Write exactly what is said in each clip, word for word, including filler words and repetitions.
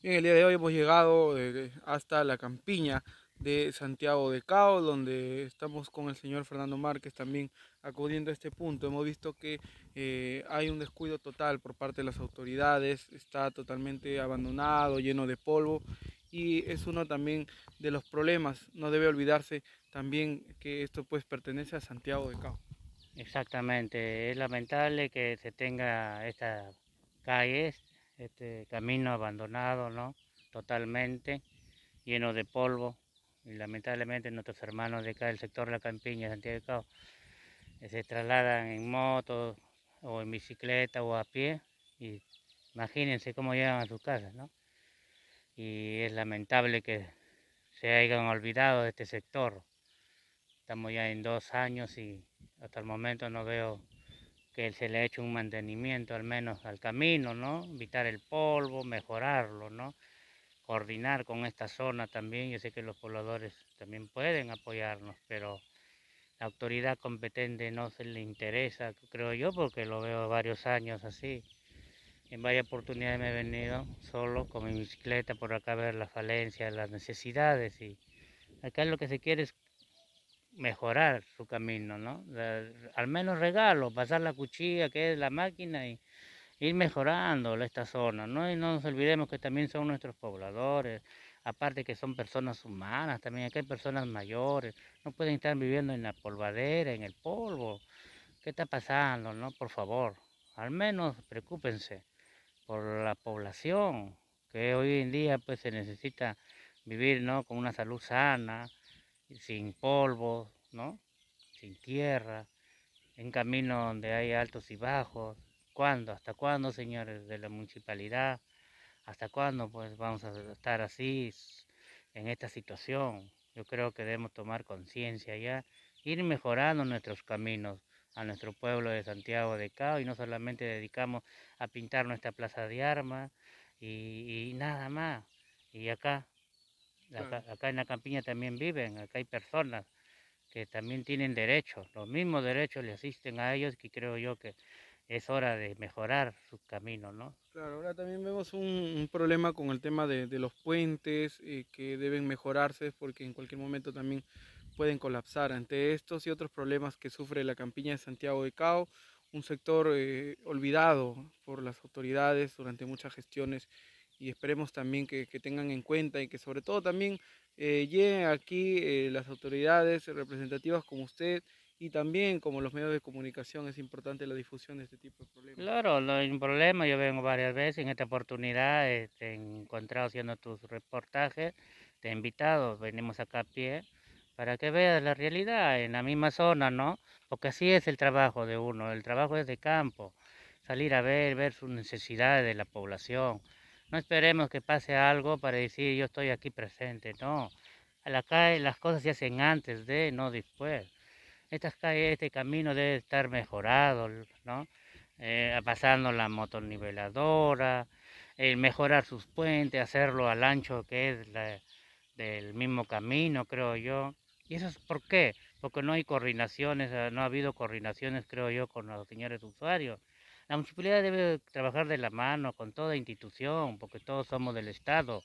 Bien, el día de hoy hemos llegado eh, hasta la campiña de Santiago de Cao, donde estamos con el señor Fernando Márquez también acudiendo a este punto. Hemos visto que eh, hay un descuido total por parte de las autoridades, está totalmente abandonado, lleno de polvo y es uno también de los problemas. No debe olvidarse también que esto pues pertenece a Santiago de Cao. Exactamente, es lamentable que se tenga estas calles, este camino abandonado, ¿no? Totalmente lleno de polvo. Y lamentablemente nuestros hermanos de acá del sector de la Campiña, Santiago de Cabo, eh, se trasladan en moto o en bicicleta o a pie. Y imagínense cómo llegan a sus casas, ¿no? Y es lamentable que se hayan olvidado de este sector. Estamos ya en dos años y hasta el momento no veo que se le ha hecho un mantenimiento al menos al camino, ¿no? Evitar el polvo, mejorarlo, ¿no? Coordinar con esta zona también. Yo sé que los pobladores también pueden apoyarnos, pero la autoridad competente no se le interesa, creo yo, porque lo veo varios años así. En varias oportunidades me he venido solo con mi bicicleta por acá a ver las falencias, las necesidades, y acá lo que se quiere es mejorar su camino, ¿no? La- al menos regalo, pasar la cuchilla que es la máquina y ir mejorando esta zona, ¿no? Y no nos olvidemos que también son nuestros pobladores, aparte que son personas humanas, también aquí hay personas mayores, no pueden estar viviendo en la polvadera, en el polvo. ¿Qué está pasando, no? Por favor, al menos preocúpense por la población, que hoy en día pues se necesita vivir, ¿no? Con una salud sana, sin polvo, ¿no? Sin tierra, en camino donde hay altos y bajos. ¿Cuándo? ¿Hasta cuándo, señores de la municipalidad? ¿Hasta cuándo pues vamos a estar así en esta situación? Yo creo que debemos tomar conciencia ya, ir mejorando nuestros caminos a nuestro pueblo de Santiago de Cao, y no solamente dedicamos a pintar nuestra plaza de armas y, y nada más. Y acá, acá, Claro. acá en la campiña también viven, acá hay personas que también tienen derechos, los mismos derechos le asisten a ellos, que creo yo que es hora de mejorar sus caminos, ¿no? Claro, ahora también vemos un, un problema con el tema de, de los puentes eh, que deben mejorarse porque en cualquier momento también pueden colapsar. Ante estos y otros problemas que sufre la campiña de Santiago de Cao, un sector eh, olvidado por las autoridades durante muchas gestiones y esperemos también que, que tengan en cuenta y que sobre todo también eh, lleguen aquí eh, las autoridades representativas como usted y también como los medios de comunicación. Es importante la difusión de este tipo de problemas. Claro, no hay un problema, yo vengo varias veces, en esta oportunidad eh, te he encontrado haciendo tus reportajes, te he invitado, venimos acá a pie, para que veas la realidad en la misma zona, ¿no? Porque así es el trabajo de uno, el trabajo es de campo, salir a ver, ver sus necesidades de la población. No esperemos que pase algo para decir yo estoy aquí presente, no. A la calle las cosas se hacen antes de, no después. Estas calles, este camino debe estar mejorado, ¿no? Eh, pasando la motoniveladora, el mejorar sus puentes, hacerlo al ancho que es la, del mismo camino, creo yo. ¿Y eso es por qué? Porque no hay coordinaciones, eh, no ha habido coordinaciones, creo yo, con los señores usuarios. La municipalidad debe trabajar de la mano con toda institución, porque todos somos del Estado,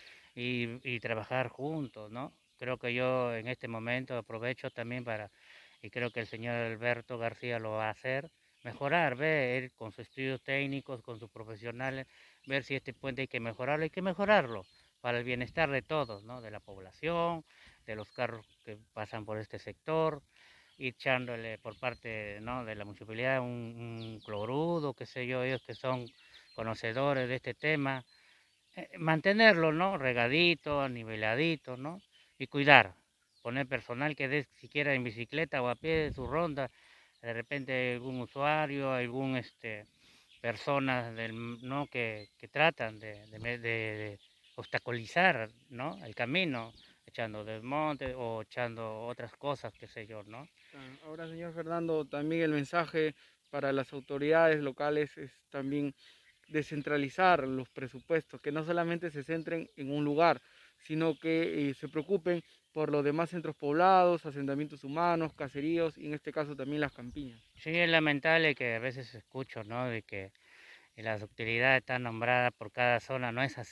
y, y trabajar juntos, ¿no? Creo que yo en este momento aprovecho también para, y creo que el señor Alberto García lo va a hacer, mejorar, ver con sus estudios técnicos, con sus profesionales, ver si este puente hay que mejorarlo, hay que mejorarlo para el bienestar de todos, ¿no? De la población, de los carros que pasan por este sector, y echándole por parte, ¿no? De la municipalidad un, un clorudo, qué sé yo, ellos que son conocedores de este tema, eh, mantenerlo, ¿no? Regadito, niveladito, ¿no? Y cuidar, poner personal que dé siquiera en bicicleta o a pie de su ronda, de repente algún usuario, algún este personas del, ¿no? que, que tratan de, de, de, de obstaculizar, ¿no? El camino, echando desmonte o echando otras cosas, qué sé yo, ¿no? Claro. Ahora, señor Fernando, también el mensaje para las autoridades locales es también descentralizar los presupuestos, que no solamente se centren en un lugar, sino que eh, se preocupen por los demás centros poblados, asentamientos humanos, caseríos y en este caso también las campiñas. Sí, es lamentable que a veces escucho, ¿no? De que las autoridades están nombradas por cada zona, no es así.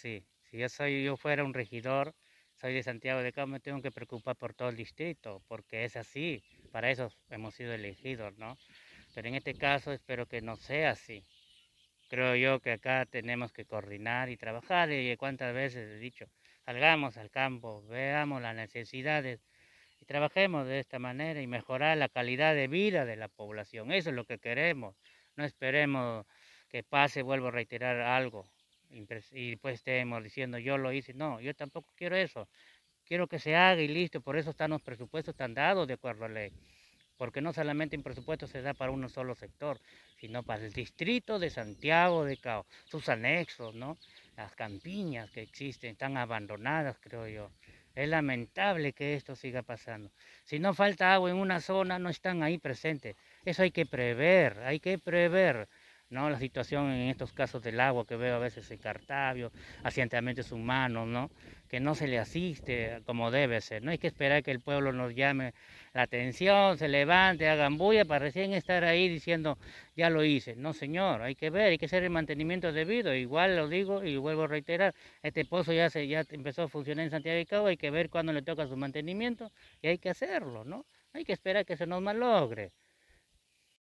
Si yo soy, yo fuera un regidor, soy de Santiago de Cabo, me tengo que preocupar por todo el distrito, porque es así, para eso hemos sido elegidos, ¿no? Pero en este caso espero que no sea así. Creo yo que acá tenemos que coordinar y trabajar, y cuántas veces he dicho, salgamos al campo, veamos las necesidades y trabajemos de esta manera y mejorar la calidad de vida de la población. Eso es lo que queremos. No esperemos que pase, vuelvo a reiterar algo, y pues estemos diciendo yo lo hice. No, yo tampoco quiero eso. Quiero que se haga y listo. Por eso están los presupuestos tan dados de acuerdo a ley. Porque no solamente un presupuesto se da para un solo sector, sino para el distrito de Santiago de Cao, sus anexos, ¿no? Las campiñas que existen, están abandonadas, creo yo. Es lamentable que esto siga pasando. Si no falta agua en una zona, no están ahí presentes. Eso hay que prever, hay que prever, ¿no? La situación en estos casos del agua que veo a veces en Cartavio, asentamientos humanos, ¿no? Que no se le asiste como debe ser. No hay que esperar que el pueblo nos llame la atención, se levante, hagan bulla para recién estar ahí diciendo, ya lo hice. No, señor, hay que ver, hay que hacer el mantenimiento debido. Igual lo digo y vuelvo a reiterar, este pozo ya, se, ya empezó a funcionar en Santiago de Cabo, hay que ver cuándo le toca su mantenimiento y hay que hacerlo, ¿no? Hay que esperar que se nos malogre.